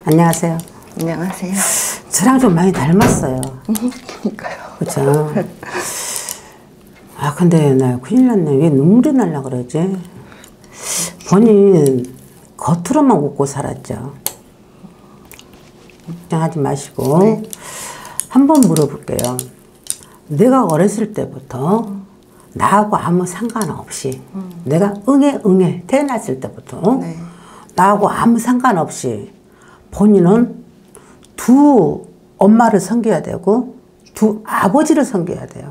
안녕하세요. 안녕하세요. 저랑 좀 많이 닮았어요. 그러니까요. 그쵸? 아, 근데 나 큰일 났네. 왜 눈물이 날라 그러지? 본인 겉으로만 웃고 살았죠. 걱정하지 마시고. 네. 한번 물어볼게요. 내가 어렸을 때부터 나하고 아무 상관없이 내가 응애 태어났을 때부터 네. 나하고 아무 상관없이 본인은 두 엄마를 섬겨야 되고 두 아버지를 섬겨야 돼요.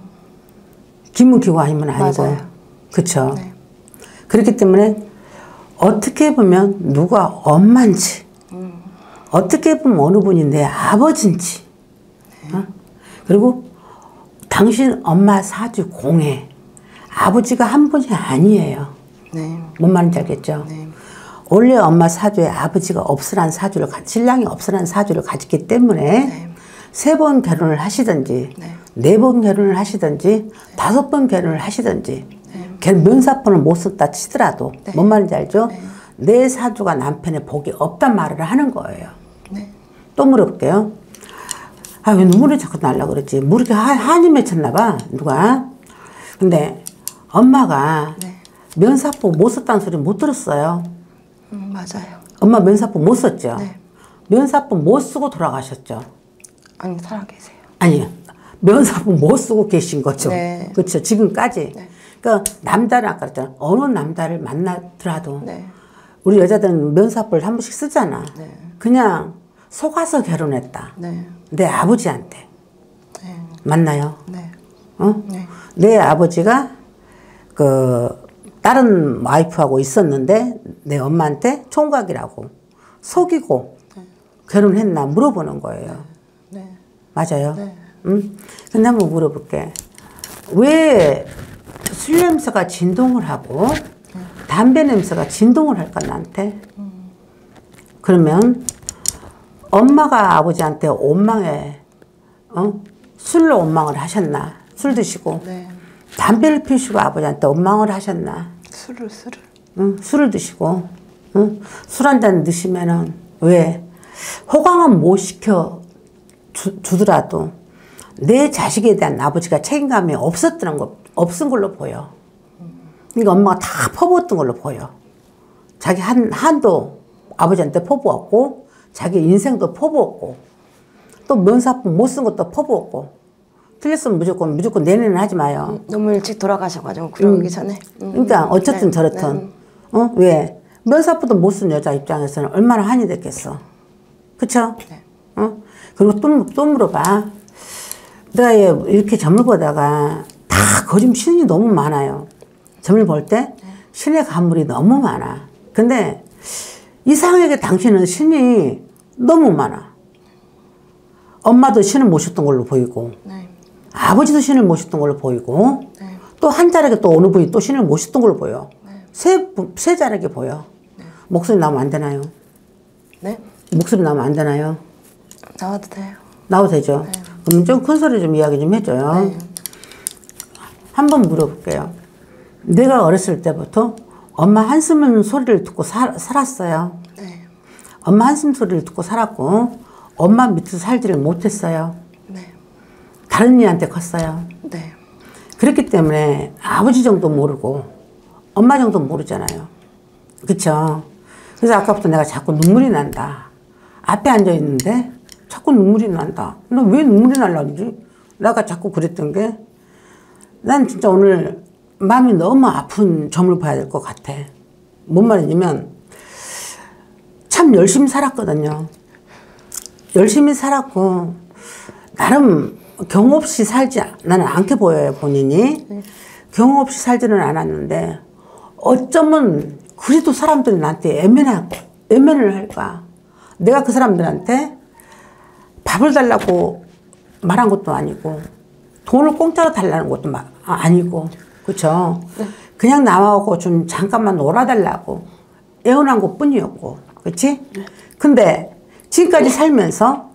기문기고 아니면 아니고. 맞아요. 그쵸? 네. 그렇기 때문에 어떻게 보면 누가 엄마인지 어떻게 보면 어느 분이 내 아버지인지 어? 그리고 당신 엄마 사주 공해 아버지가 한 분이 아니에요. 네. 뭔 말인지 알겠죠? 네. 원래 엄마 사주에 아버지가 없으란 사주를 신랑이 없으란 사주를 가졌기 때문에 네. 3번 결혼을 하시든지 네. 4번 결혼을 하시든지 5번 결혼을 하시든지 면사폰을 못 썼다 치더라도 네. 뭔 말인지 알죠? 네. 내 사주가 남편의 복이 없단 말을 하는 거예요. 네. 또 물어볼게요. 아, 왜 눈물이 자꾸 날라 그러지? 뭐 이렇게 한이 맺혔나 봐, 누가. 근데 엄마가 네. 면사포 못 썼다는 소리 못 들었어요. 맞아요. 엄마 면사포 못 썼죠? 네. 면사포 못 쓰고 돌아가셨죠? 아니, 살아계세요. 아니, 면사포 못 쓰고 계신 거죠? 네. 그렇죠, 지금까지. 네. 그러니까 남자를 아까 그랬잖아. 어느 남자를 만나더라도 네. 우리 여자들은 면사포를 한 번씩 쓰잖아. 네. 그냥 속아서 결혼했다. 네. 내 아버지한테. 네. 맞나요? 네. 어? 네. 내 아버지가 다른 와이프하고 있었는데 내 엄마한테 총각이라고 속이고 결혼했나 물어보는 거예요. 네. 맞아요? 네. 응? 근데 한번 물어볼게. 왜 술 냄새가 진동을 하고 담배 냄새가 진동을 할까 나한테? 그러면 엄마가 아버지한테 원망에 술로 원망을 하셨나? 술 드시고 네. 담배를 피우시고 아버지한테 원망을 하셨나? 술을. 응? 술을 드시고 응? 술 한 잔 드시면은 왜 호강은 못 시켜 주더라도 내 자식에 대한 아버지가 책임감이 없은 걸로 보여. 그러니까 엄마가 다 퍼부었던 걸로 보여. 자기 한도 아버지한테 퍼부었고 자기 인생도 퍼부었고 또 면사포 못 쓴 것도 퍼부었고 틀렸으면 무조건 내내는 하지 마요. 너무 일찍 돌아가셔가지고 그러기 전에. 그러니까 어쨌든 네. 저렇든 네. 왜 면사포도 못 쓴 여자 입장에서는 얼마나 한이 됐겠어. 그쵸? 네. 그리고 또 물어봐. 내가 이렇게 점을 보다가 다 거짓 신이 너무 많아요. 점을 볼 때 신의 간물이 너무 많아. 근데 이상하게 당신은 신이 너무 많아. 엄마도 신을 모셨던 걸로 보이고 네. 아버지도 신을 모셨던 걸로 보이고 네. 또 한 자락에 또 어느 분이 또 신을 모셨던 걸로 보여. 네. 세 자락에 보여. 네. 목소리 나오면 안 되나요? 네. 목소리 나오면 안 되나요? 나와도 돼요. 나와도 되죠? 네. 그럼 좀 큰 소리 좀 이야기 좀 해줘요. 네. 한번 물어볼게요. 내가 어렸을 때부터 엄마 한숨 소리를 듣고 살았어요. 네. 엄마 한숨 소리를 듣고 살았고 엄마 밑에서 살지를 못했어요. 네. 다른 이한테 컸어요. 네. 그렇기 때문에 아버지 정도 모르고 엄마 정도 모르잖아요. 그쵸? 그래서 아까부터 내가 자꾸 눈물이 난다. 앞에 앉아있는데 자꾸 눈물이 난다. 너 왜 눈물이 날라지? 내가 자꾸 그랬던 게 난 진짜 오늘 마음이 너무 아픈 점을 봐야 될 것 같아. 뭔 말이냐면 참 열심히 살았거든요. 열심히 살았고 나름 경우 없이 살지 나는 않게 보여요, 본인이. 경우 없이 살지는 않았는데 어쩌면 그래도 사람들이 나한테 애면을 할까. 내가 그 사람들한테 밥을 달라고 말한 것도 아니고 돈을 공짜로 달라는 것도 아니고 그쵸? 그냥 나하고 좀 잠깐만 놀아달라고 애원한 것 뿐이었고 그치? 근데 지금까지 살면서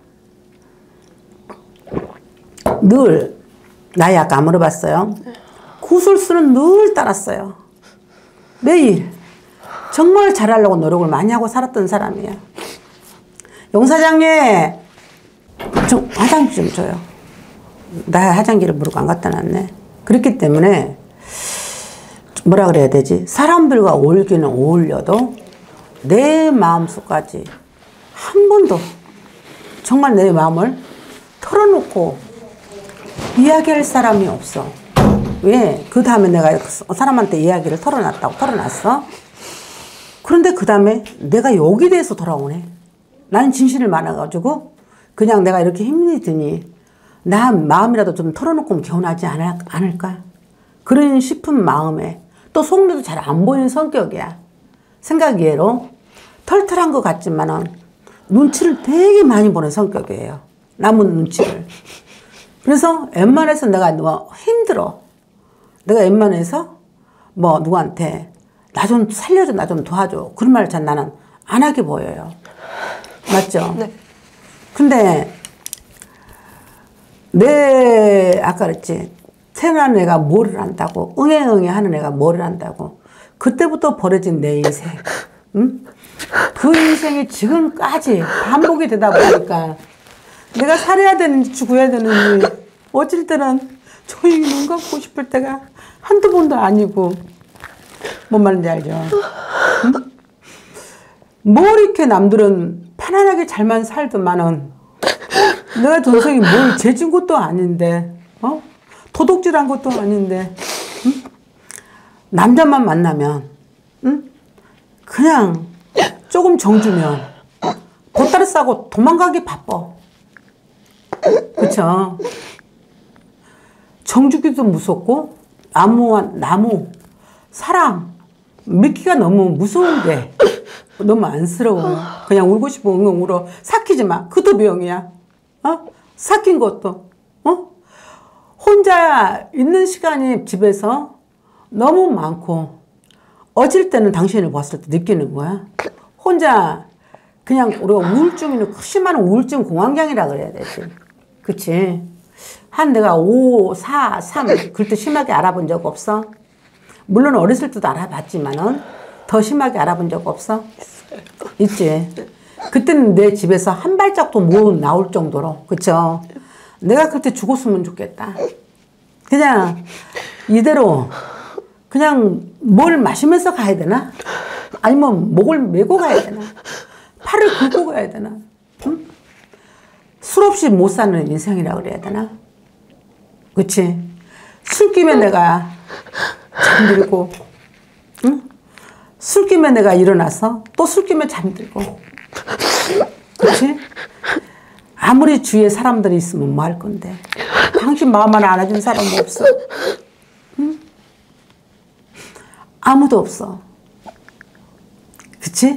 늘 나이 아까 안 물어봤어요. 구술수는 늘 따랐어요. 매일 정말 잘하려고 노력을 많이 하고 살았던 사람이에요. 용 사장님, 좀 화장지 좀 줘요. 나 화장지를 모르고 안 갖다 놨네. 그렇기 때문에 뭐라 그래야 되지? 사람들과 어울기는 어울려도 내 마음속까지 한 번도 정말 내 마음을 털어놓고 이야기할 사람이 없어. 왜? 그 다음에 내가 사람한테 이야기를 털어놨어. 그런데 그 다음에 내가 여기 대해서 돌아오네. 나는 진실을 많아가지고 그냥 내가 이렇게 힘이 드니 나 마음이라도 좀 털어놓고 개운하지 않을까? 그런 싶은 마음에 또 속내도 잘 안 보이는 성격이야. 생각외로 털털한 것 같지만은 눈치를 되게 많이 보는 성격이에요. 남은 눈치를. 그래서 웬만해서 내가 뭐 힘들어. 내가 웬만해서 뭐 누구한테 나 좀 살려줘, 나 좀 도와줘. 그런 말을 잘 나는 안 하게 보여요. 맞죠? 네. 근데 아까 그랬지. 태어난 애가 뭐를 한다고, 응애응애 하는 애가 뭐를 한다고. 그때부터 벌어진 내 인생. 응? 그 인생이 지금까지 반복이 되다 보니까 내가 살아야 되는지 죽어야 되는지 어쩔 때는 조용히 눈 감고 싶을 때가 한두 번도 아니고. 뭔 말인지 알죠? 응? 뭘 이렇게 남들은 편안하게 잘만 살더만은 내가 전생에 뭘 죄진 것도 아닌데, 도둑질한 것도 아닌데, 응? 남자만 만나면, 응? 그냥 조금 정주면 보따리 싸고 도망가기 바빠. 그쵸? 정주기도 무섭고 나무, 사람 믿기가 너무 무서운데 너무 안쓰러워요. 그냥 울고 싶어 엉엉 울어. 삭히지 마. 그도 병이야. 삭힌 것도. 혼자 있는 시간이 집에서 너무 많고 어질 때는 당신을 봤을 때 느끼는 거야. 혼자 그냥 우리가 우울증이는 심한 우울증 공황장애라 그래야 되지. 그치? 한 내가 5, 4, 3 그렇게 심하게 알아본 적 없어? 물론 어렸을 때도 알아봤지만은 더 심하게 알아본 적 없어? 있지. 그때는 내 집에서 한 발짝도 못 나올 정도로. 그쵸? 내가 그때 죽었으면 좋겠다. 그냥 이대로 그냥 뭘 마시면서 가야 되나? 아니면 목을 메고 가야 되나? 팔을 긁고 가야 되나? 응? 술 없이 못 사는 인생이라 그래야 되나? 그치? 술김에 내가 잠들고, 응? 술김에 내가 일어나서 또 술김에 잠들고. 그치? 아무리 주위에 사람들이 있으면 뭐 할 건데. 당신 마음 하나 안아준 사람 없어. 응? 아무도 없어. 그치?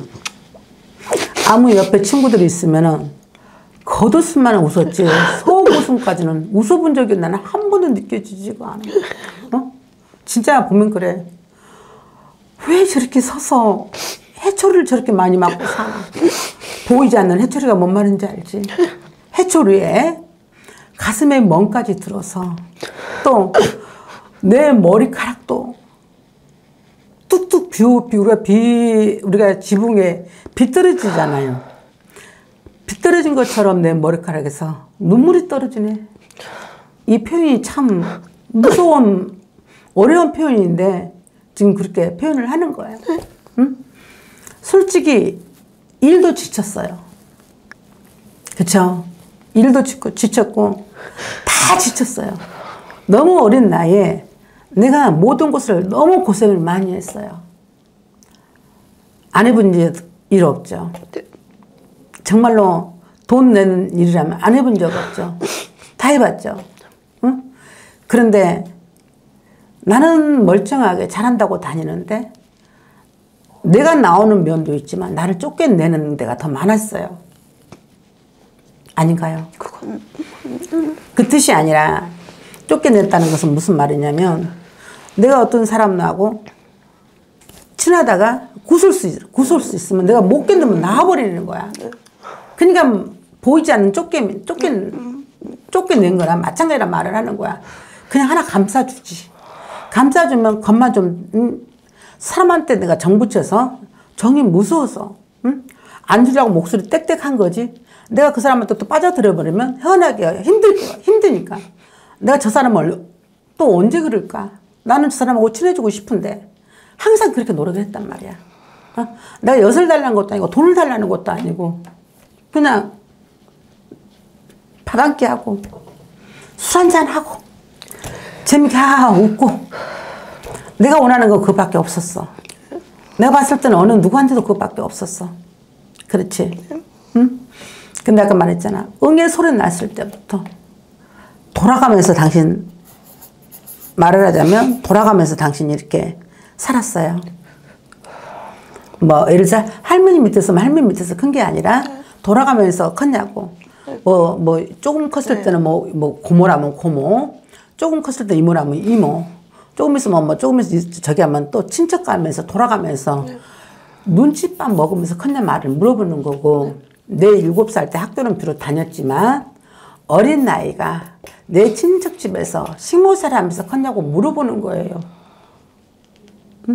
아무 옆에 친구들이 있으면은 겉웃음만 웃었지 속 웃음까지는 웃어본 적이 나는 한 번도 느껴지지가 않아. 진짜 보면 그래. 왜 저렇게 서서 해초리를 저렇게 많이 맞고 사나. 보이지 않는 해초리가 뭔 말인지 알지? 해초리에 가슴에 멍까지 들어서 또 내 머리카락도 뚝뚝 우리가 지붕에 비떨어지잖아요. 비떨어진 것처럼 내 머리카락에서 눈물이 떨어지네. 이 표현이 참 무서운 어려운 표현인데 지금 그렇게 표현을 하는 거예요. 응? 솔직히 일도 지쳤어요. 그쵸? 일도 지쳤고 다 지쳤어요. 너무 어린 나이에 내가 모든 것을 너무 고생을 많이 했어요. 안 해본 일 없죠. 정말로 돈 내는 일이라면 안 해본 적 없죠. 다 해봤죠. 응? 그런데 나는 멀쩡하게 잘한다고 다니는데 내가 나오는 면도 있지만 나를 쫓겨내는 데가 더 많았어요. 아닌가요? 그 뜻이 아니라 쫓겨냈다는 것은 무슨 말이냐면 내가 어떤 사람하고 친하다가 구설 수 있으면 내가 못 견디면 나와버리는 거야. 그러니까 보이지 않는 쫓겨낸 거랑 마찬가지란 말을 하는 거야. 그냥 하나 감싸주지. 감싸주면 겉만 좀 사람한테 내가 정 붙여서 정이 무서워서 안 주려고 목소리 땡땡한 거지. 내가 그 사람한테 또 빠져들어 버리면 헤어나기가 힘드니까. 내가 저 사람을 또 언제 그럴까? 나는 저 사람하고 친해지고 싶은데 항상 그렇게 노력을 했단 말이야. 내가 엿을 달라는 것도 아니고 돈을 달라는 것도 아니고 그냥 밥 한 끼 하고 술 한잔 하고 재밌게 웃고 내가 원하는 거 그거밖에 없었어. 내가 봤을 때는 어느 누구한테도 그거밖에 없었어. 그렇지? 응? 근데 아까 말했잖아. 응의 소리 났을 때부터 돌아가면서 당신 말을 하자면 돌아가면서 당신이 이렇게 살았어요. 뭐 예를 들어 할머니 밑에서 할머니 밑에서 큰 게 아니라 돌아가면서 컸냐고. 뭐 조금 컸을 때는 뭐 고모라면 고모, 조금 컸을 때 이모라면 이모, 조금 있으면 뭐 조금 있으면 저기 하면 또 친척 가면서 돌아가면서 눈칫밥 먹으면서 컸냐 말을 물어보는 거고. 내 7살 때 학교는 비록 다녔지만 어린 나이가 내 친척 집에서 식모살 하면서 컸냐고 물어보는 거예요. 응?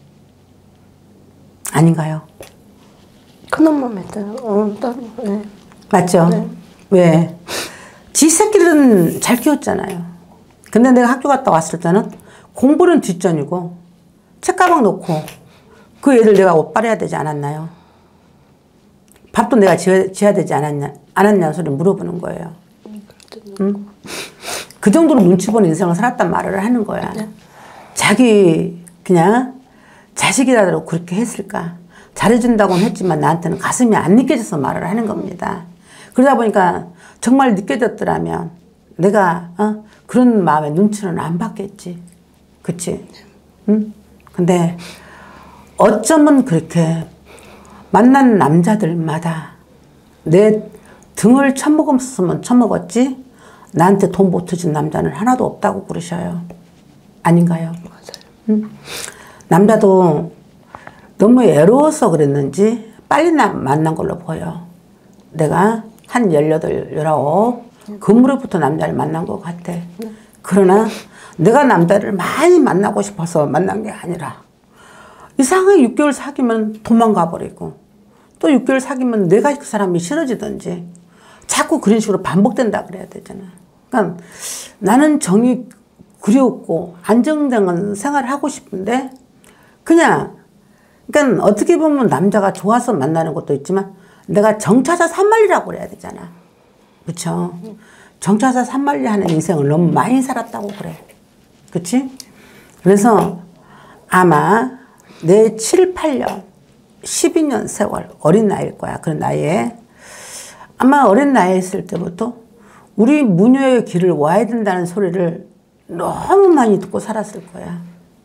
아닌가요? 큰엄마 믿어요. 따로. 네. 맞죠? 네. 왜? 지 새끼들은 잘 키웠잖아요. 근데 내가 학교 갔다 왔을 때는 공부는 뒷전이고 책가방 놓고 그 애들 내가 옷 빨아야 되지 않았나요? 밥도 내가 지어야 되지 않았냐는 소리 물어보는 거예요. 응? 그 정도로 눈치 보는 인생을 살았단 말을 하는 거야. 네. 자기 그냥 자식이라도 그렇게 했을까? 잘해준다고는 했지만 나한테는 가슴이 안 느껴져서 말을 하는 겁니다. 그러다 보니까 정말 느껴졌더라면 내가 그런 마음의 눈치는 안 받겠지. 그치? 응? 근데 어쩌면 그렇게 만난 남자들마다 내 등을 처먹었으면 처먹었지 나한테 돈 보태준 남자는 하나도 없다고 그러셔요. 아닌가요? 맞아요. 응? 남자도 너무 애로워서 그랬는지 빨리 만난 걸로 보여. 내가 한 18, 19 그 무렵부터 남자를 만난 것 같아. 그러나 내가 남자를 많이 만나고 싶어서 만난 게 아니라 이상하게 6개월 사귀면 도망가 버리고 또 6개월 사귀면 내가 그 사람이 싫어지든지 자꾸 그런 식으로 반복된다 그래야 되잖아. 그러니까 나는 정이 그리웠고 안정된 생활을 하고 싶은데 그냥 그러니까 어떻게 보면 남자가 좋아서 만나는 것도 있지만 내가 정차자 산만리라고 그래야 되잖아. 그쵸? 정차자 산만리 하는 인생을 너무 많이 살았다고 그래. 그치? 그래서 아마 내 7, 8년 12년 세월 어린 나이일 거야. 그런 나이에 아마 어린 나이에 있을 때부터 우리 무녀의 길을 와야 된다는 소리를 너무 많이 듣고 살았을 거야.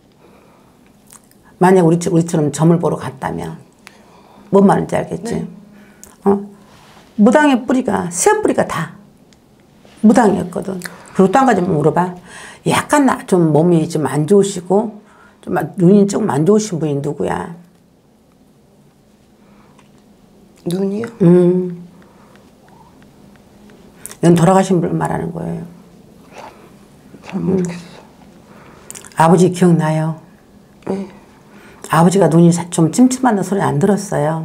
만약 우리처럼 점을 보러 갔다면 뭔 말인지 알겠지? 네. 무당의 뿌리가 새 뿌리가 다 무당이었거든. 그리고 또 한 가지 물어봐. 약간 좀 몸이 좀 안 좋으시고 좀 눈이 조금 안 좋으신 분이 누구야? 눈이요? 이건 돌아가신 분 말하는 거예요. 잘 모르겠어요. 아버지 기억나요? 네. 아버지가 눈이 좀 찜찜하다는 소리 안 들었어요?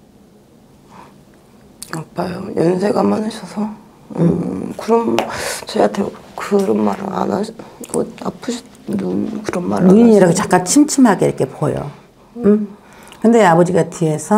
아빠요. 연세가 많으셔서 그럼 저한테 그런 말을 안 하시. 아프신 눈 그런 말을 안 눈이 하시. 이렇게 잠깐 침침하게 이렇게 보여. 근데 아버지가 뒤에서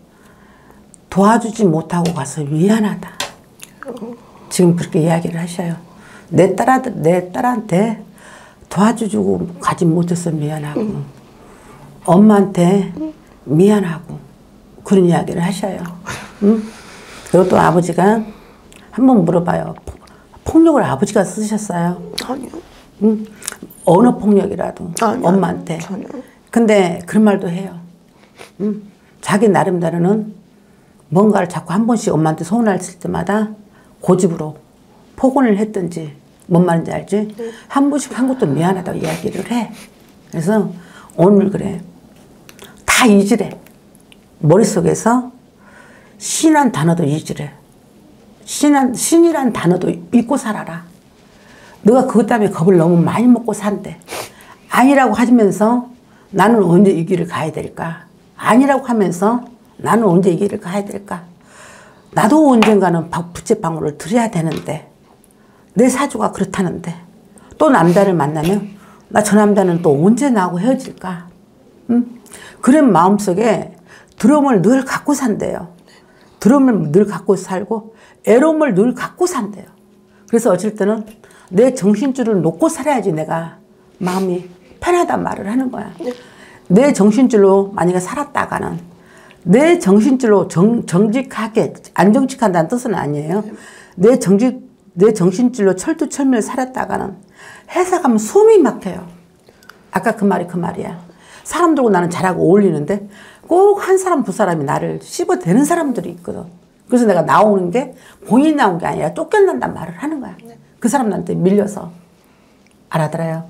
도와주지 못하고 가서 미안하다. 지금 그렇게 이야기를 하셔요. 내 딸한테 도와주고 가지 못해서 미안하고 엄마한테 미안하고 그런 이야기를 하셔요. 그리고 또 아버지가 한번 물어봐요. 폭력을 아버지가 쓰셨어요? 아니요. 어느 폭력이라도 아니요. 엄마한테. 전혀. 근데 그런 말도 해요. 자기 나름대로는 뭔가를 자꾸 한 번씩 엄마한테 서운했을 때마다 고집으로 폭언을 했든지 뭔 말인지 알지? 네. 한 번씩 한 것도 미안하다고 이야기를 해. 그래서 오늘 그래. 다 잊으래. 머릿속에서 신이란 단어도 잊으래. 신이란 단어도 잊고 살아라. 너가 그것 때문에 겁을 너무 많이 먹고 산대. 아니라고 하면서 나는 언제 이 길을 가야 될까? 아니라고 하면서 나는 언제 이 길을 가야 될까? 나도 언젠가는 부채방울을 드려야 되는데 내 사주가 그렇다는데 또 남자를 만나면 나 저 남자는 또 언제 나하고 헤어질까? 그런 마음속에 두려움을 늘 갖고 산대요. 두려움을 늘 갖고 살고 애로움을 늘 갖고 산대요. 그래서 어쩔 때는 내 정신줄을 놓고 살아야지 내가 마음이 편하단 말을 하는 거야. 내 정신줄로 만약에 살았다가는 내 정신줄로 정직하게, 안 정직한다는 뜻은 아니에요. 내 정신줄로 철두철미를 살았다가는 회사 가면 숨이 막혀요. 아까 그 말이 그 말이야. 사람들하고 나는 잘하고 어울리는데 꼭 한 사람 두 사람이 나를 씹어대는 사람들이 있거든. 그래서 내가 나오는 게 본인이 나온 게 아니라 쫓겨난단 말을 하는 거야. 그 사람들한테 밀려서. 알아들어요?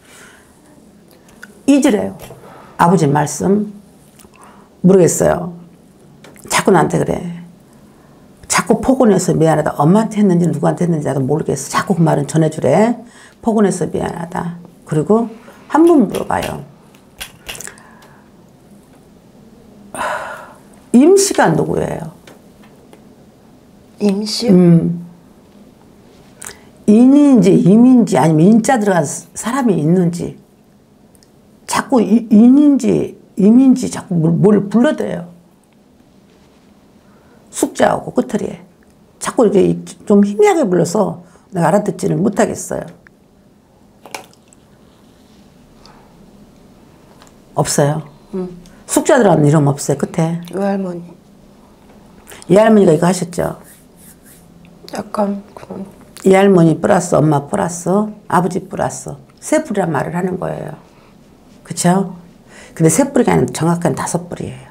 잊으래요. 아버지 말씀 모르겠어요. 자꾸 나한테 그래. 자꾸 포근해서 미안하다. 엄마한테 했는지 누구한테 했는지 나도 모르겠어. 자꾸 그 말은 전해주래. 포근해서 미안하다. 그리고 한 번 물어봐요. 임씨가 누구예요? 임씨요? 인인지 임인지 아니면 인자 들어간 사람이 있는지 자꾸 인인지 임인지 자꾸 뭘 불러대요. 숙자하고 끝털이에 자꾸 이렇게 좀 희미하게 불러서 내가 알아듣지를 못하겠어요. 없어요. 숙자 들어간 이름 없어요. 끝에. 외할머니. 이 할머니가 이거 하셨죠? 약간 그런. 이 할머니 플러스 엄마 플러스 아버지 플러스 세 뿌리란 말을 하는 거예요. 그쵸? 근데 세 뿌리가 아니라 정확한 5뿌리예요.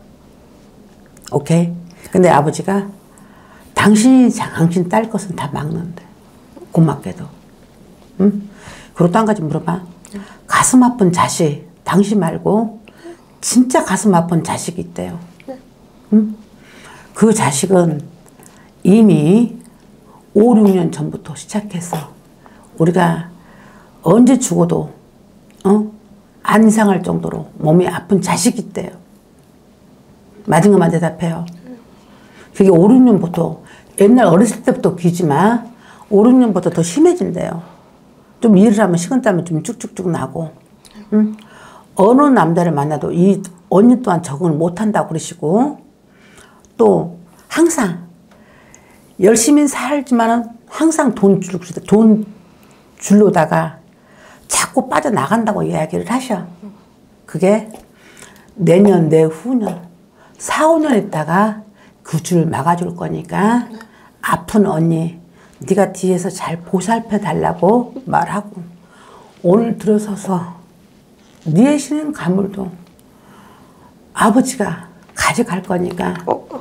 오케이? 근데 아버지가 당신 딸 것은 다 막는데. 고맙게도. 응? 그리고 또 한 가지 물어봐. 가슴 아픈 자식, 당신 말고 진짜 가슴 아픈 자식이 있대요. 응? 그 자식은 이미 5, 6년 전부터 시작해서 우리가 언제 죽어도 안 이상할 정도로 몸이 아픈 자식이 있대요. 맞은 것만 대답해요. 그게 5, 6년부터 옛날 어렸을 때부터 귀지만 5, 6년부터 더 심해진대요. 좀 일을 하면 식은땀이 좀 쭉쭉쭉 나고 응? 어느 남자를 만나도 이 언니 또한 적응을 못한다고 그러시고 또 항상 열심히 살지만은 항상 돈 줄로다가 자꾸 빠져나간다고 이야기를 하셔. 그게 내년, 내후년, 4, 5년 있다가 그 줄 막아줄 거니까 아픈 언니 네가 뒤에서 잘 보살펴 달라고 말하고 오늘 들어서서 네 신은 가물도 아버지가 가져갈 거니까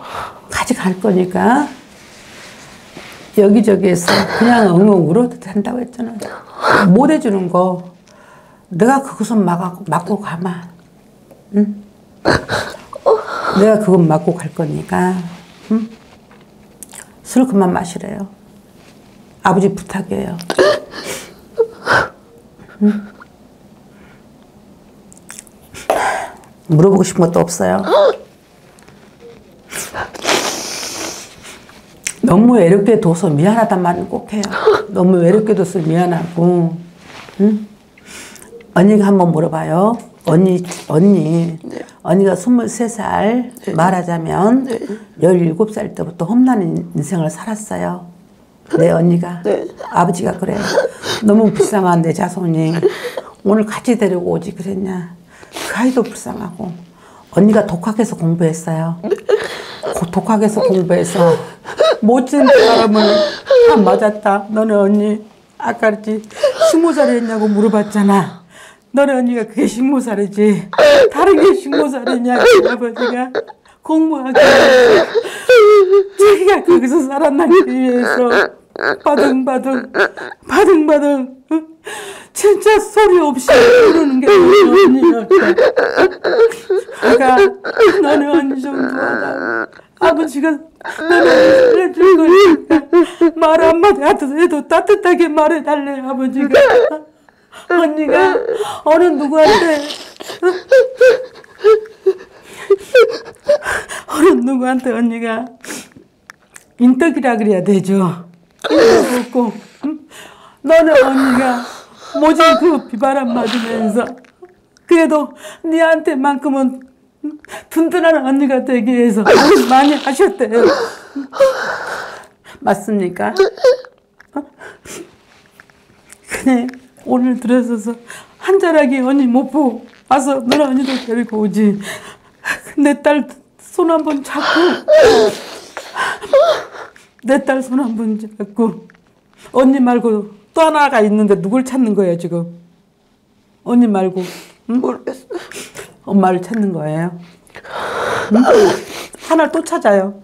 여기저기에서 그냥 엉엉 울어도 된다고 했잖아. 못 해주는 거 내가 그것은 맞고 가마. 응? 내가 그건 맞고 갈 거니까 응? 술 그만 마시래요. 아버지 부탁이에요. 응? 물어보고 싶은 것도 없어요. 너무 외롭게 둬서 미안하단 말은 꼭 해요. 너무 외롭게 둬서 미안하고. 응? 언니가 한번 물어봐요. 언니가 23살 말하자면 17살 때부터 험난한 인생을 살았어요. 내 언니가. 아버지가 그래. 너무 불쌍한 내 자손이 오늘 같이 데리고 오지 그랬냐. 그 아이도 불쌍하고. 언니가 독학해서 공부했어요. 독학해서 공부해서 멋진 사람을 다 맞았다. 너네 언니 아까 그랬지 20살이었냐고 물어봤잖아. 너네 언니가 그게 20살이지 다른 게 20살이냐고 아버지가 공부하기 위해서 자기가 거기서 살아남기 위해서 바등바등 진짜 소리 없이 부르는 게 너네 언니였다. 내가 너네 언니 정도 하다 아버지가 너네 언니 살려줄 거니까 말 한마디 해도 따뜻하게 말해달래. 아버지가 언니가 어느 누구한테 어느 누구한테 언니가 인덕이라 그래야 되죠. 인덕 없고 너는 언니가 모진 그 비바람 맞으면서 그래도 니한테만큼은 든든한 언니가 되기 위해서 많이 하셨대요. 맞습니까? 그래 오늘 들어서서 한 자락이 언니 못 보고 와서 너는 언니도 데리고 오지. 내 딸 손 한 번 잡고 내 딸 손 한 번 잡고 언니 말고 또 하나가 있는데 누굴 찾는 거예요 지금? 언니 말고 응? 모르겠어요. 엄마를 찾는 거예요. 응? 하나를 또 찾아요.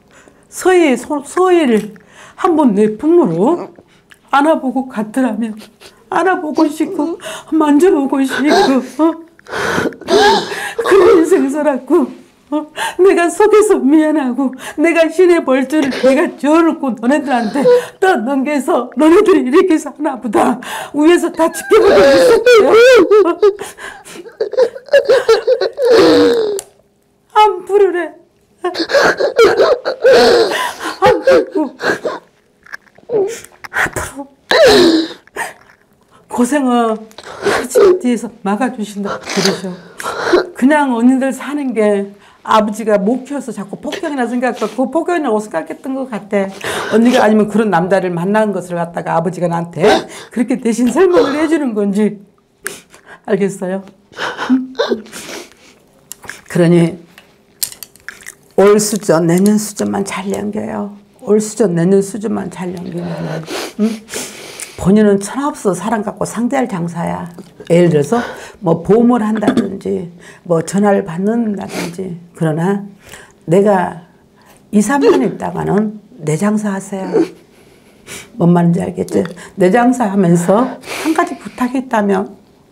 서희를 한번 내 품으로 안아보고 갔더라면 안아보고 싶고 만져보고 싶고 그런 인생 살았고 내가 속에서 미안하고 내가 신의 벌줄을 내가 지어놓고 너네들한테 떠넘겨서 너네들이 이렇게 사나 보다 위에서 다 지켜보고 있었대요. 안 부르래. 안 부르고 앞으로 고생은 집 뒤에서 막아주신다고 그러셔. 그냥 언니들 사는 게 아버지가 못 키워서 자꾸 폭행이나 생각하고 폭행이라고 생각했던 것 같아. 언니가 아니면 그런 남자를 만난 것을 갖다가 아버지가 나한테 그렇게 대신 설명을 해주는 건지 알겠어요? 그러니 올 수전 내년 수전만 잘 넘겨요. 올 수전 내년 수전만 잘 넘기면 본인은 천하없어 사람 갖고 상대할 장사야. 예를 들어서 뭐 보험을 한다든지 뭐 전화를 받는다든지. 그러나 내가 2, 3년 있다가는 내 장사 하세요. 뭔 말인지 알겠지? 내 장사 하면서 한 가지 부탁이 있다면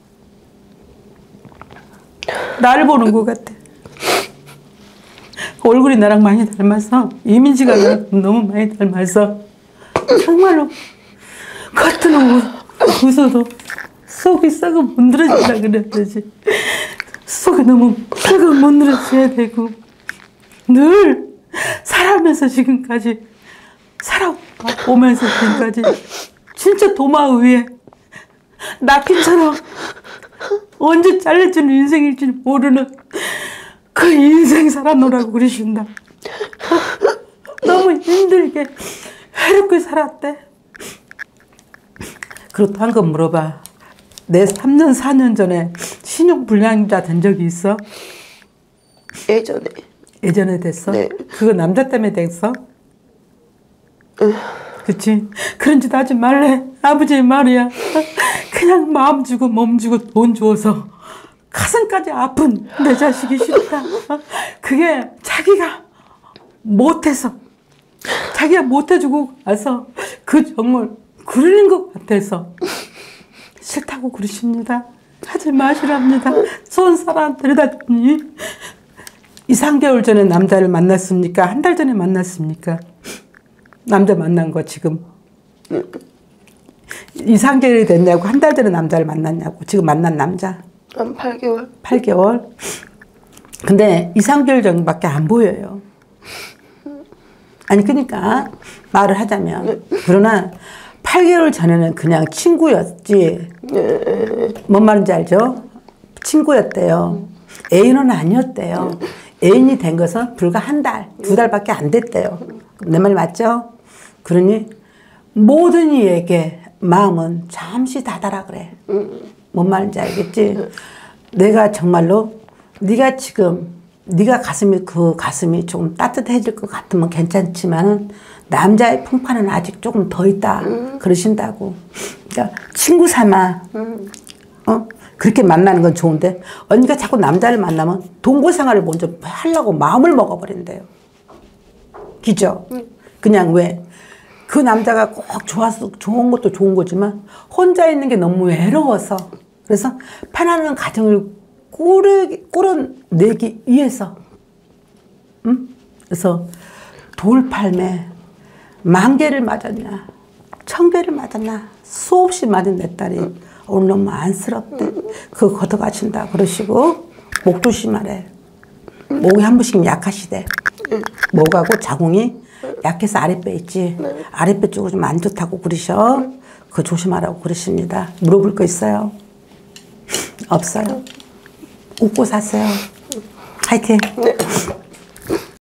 나를 보는 것 같아. 얼굴이 나랑 많이 닮아서 이민지가 나랑 너무 많이 닮아서 정말로 겉은 웃어도 속이 썩어 문드러지려 그랬지. 속이 너무 썩어 문드러져야 되고 늘 살아면서 지금까지 살아오면서 지금까지 진짜 도마 위에 napkin처럼 언제 잘려주는 인생일지 모르는 그 인생 살아노라고 그러신다. 너무 힘들게 외롭게 살았대. 그렇다는 거 물어봐. 내 3년 4년 전에 신용불량자 된 적이 있어? 예전에 됐어? 네. 그거 남자 때문에 됐어? 그치? 그런 짓 하지 말래. 아버지의 말이야. 그냥 마음 주고 몸 주고 돈 주어서 가슴까지 아픈 내 자식이 싫다. 그게 자기가 못해서 자기가 못해주고 가서 그 정을 그러는 것 같아서 싫다고 그러십니다. 하지 마시랍니다. 좋은 사람 데려다 주니 2, 3개월 전에 남자를 만났습니까? 한 달 전에 만났습니까? 남자 만난 거 지금 2, 3개월이 됐냐고. 한 달 전에 남자를 만났냐고. 지금 만난 남자 한 8개월. 8개월? 근데 2, 3개월 정도밖에 안 보여요. 아니 그러니까 말을 하자면 그러나 8개월 전에는 그냥 친구였지. 뭔 말인지 알죠? 친구였대요. 애인은 아니었대요. 애인이 된 것은 불과 한 달, 2달밖에 안 됐대요. 내 말 맞죠? 그러니 모든 이에게 마음은 잠시 닫아라 그래. 뭔 말인지 알겠지? 내가 정말로 네가 지금 네가 그 가슴이 조금 따뜻해질 것 같으면 괜찮지만은 남자의 풍파는 아직 조금 더 있다 그러신다고. 그러니까 친구 삼아 그렇게 만나는 건 좋은데 언니가 자꾸 남자를 만나면 동거 생활을 먼저 하려고 마음을 먹어버린대요. 그죠? 그냥 왜? 그 남자가 꼭 좋아서 좋은 것도 좋은 거지만 혼자 있는 게 너무 외로워서 그래서 편안한 가정을 꾸려내기 위해서 그래서 돌팔매 10,000개를 맞았냐 1,000개를 맞았냐 수없이 맞은 내 딸이 오늘 너무 안쓰럽대. 그거 걷어가신다 그러시고 목 조심하래. 목이 한 번씩 약하시대. 목하고 자궁이 약해서 아랫배 있지. 아랫배 쪽으로 좀 안 좋다고 그러셔. 그거 조심하라고 그러십니다. 물어볼 거 있어요? 없어요. 웃고 사세요. 화이팅.